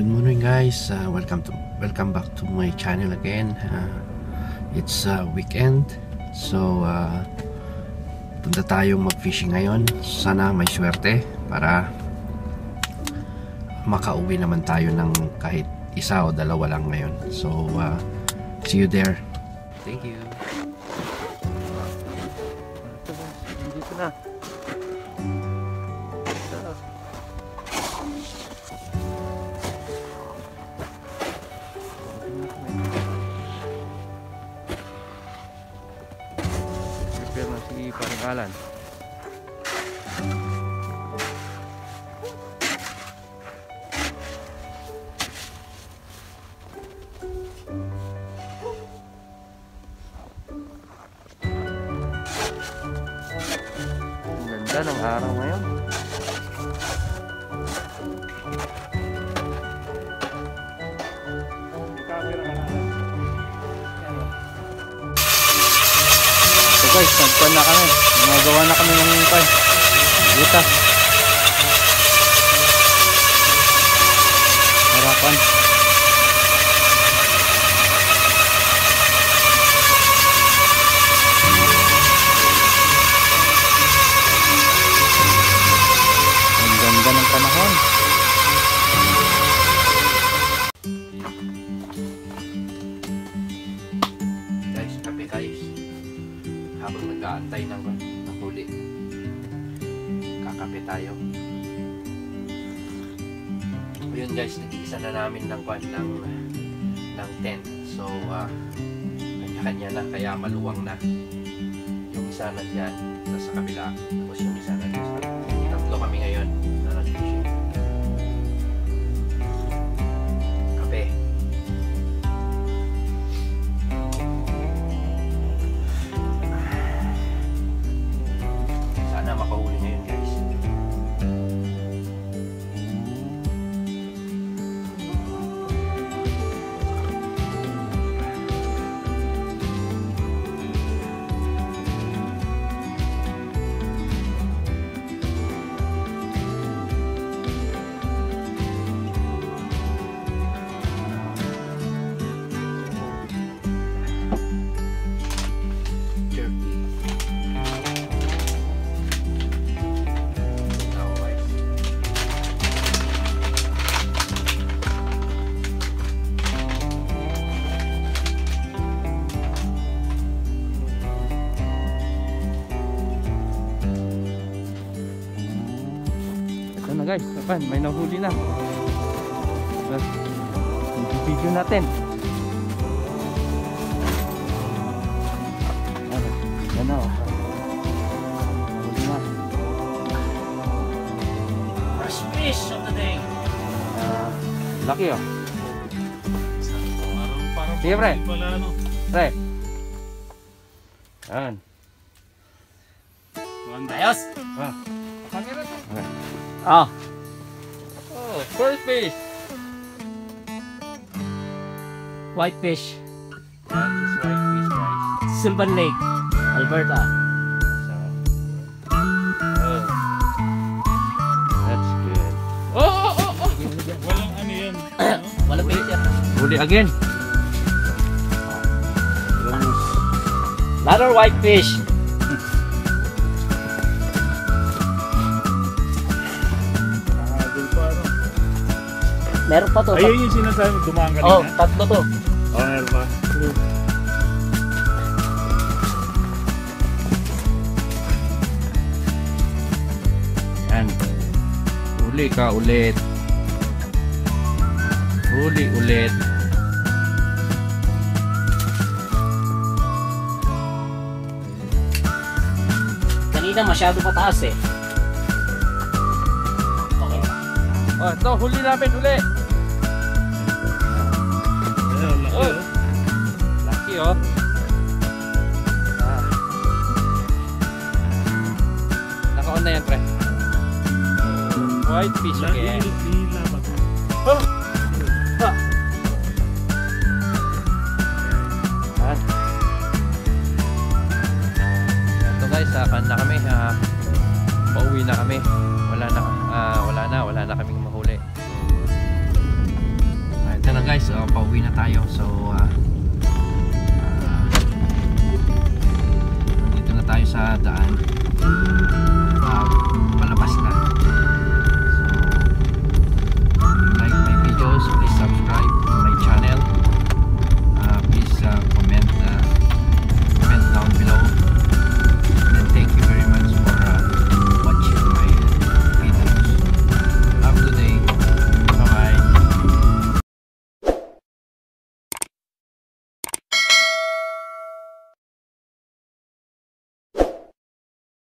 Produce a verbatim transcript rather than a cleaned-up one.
Good morning guys, uh, welcome to welcome back to my channel again. Uh, it's uh, weekend, so uh, punta tayong mag-fishing ngayon. Sana may swerte para makauwi naman tayo ng kahit isa o dalawa lang ngayon. So uh, see you there. Thank you. Dito na. Prepare na si parang Alan. Ang ganda ng araw ngayon. So guys, nagpan na kami. Nagawa na kami ng pan. Butas. Harapan. Ang ganda ng panahon. Guys, kape guys. Habang nag-aantay ng, ng huli, kakape tayo. Ayun guys, nag-iisa na namin ng kwan ng, ng tent. So uh, kanya-kanya na, kaya maluwang na. Yung isa na dyan, sa kabila, tapos yung isa na dyan. Tatlo kami ngayon na nag-fishing. Kape. Sana makahuli ngayon guys. Ito na guys, kapan, may nahuli na. Video natin. Ano, yan na oh. Nahuli na. First fish of the day. Ah, laki oh. Parang parang Sige, pre. pala ano. Pre. Yan. Ayos. Ah. Camera to. Ah. Oh, first fish. White fish, Yan, this white fish guys. Sylvan Lake, Alberta. So, oh. That's good. Oh, oh, oh, oh. Walang ano yan. Ano? Walang fish yan. Huli again. Another white fish. Nakagul pa ano. Meron pa to. Ayun yung sinasabi mo, dumaan kanina. Oh, tatlo to. Oh, meron pa. Yan. Huli ka ulit. Huli ulit. Kanina masyado mataas eh. Okay. Oh, ito huli namin uli. Ayun, laki Oh. oh. Laki oh. Ah. Naka-on na yan pre. White fish Laki, again. hila ba ito? Oh. Ah. Ah. Ito guys, sakan na kami. Uh, pauwi na kami. Wala na, uh, wala na, wala na kaming mahuli. na guys, uh, pauwi na tayo. So uh, uh, nandito na tayo sa daan.